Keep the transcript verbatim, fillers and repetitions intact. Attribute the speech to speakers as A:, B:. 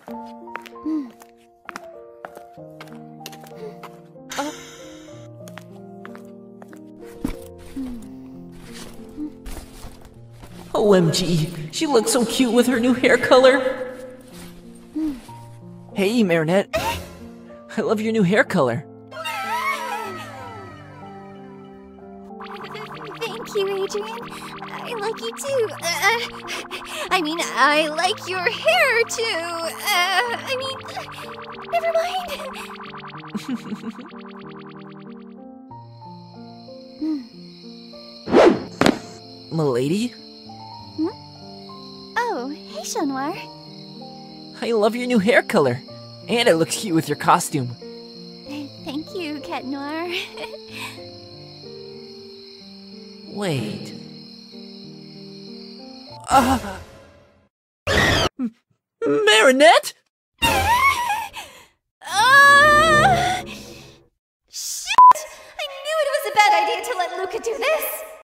A: Uh. O M G, she looks so cute with her new hair color. Hey, Marinette. I love your new hair color.
B: Thank you, Adrien. I like you too. Uh, I mean, I like your hair too. Uh, I mean, never
A: mind. Milady?
B: Hmm? Oh, hey, Noir.
A: I love your new hair color. And it looks cute with your costume.
B: Thank you, Cat Noir.
A: Wait. Uh, Marinette?
B: uh, shit! I knew it was a bad idea to let Luca do this.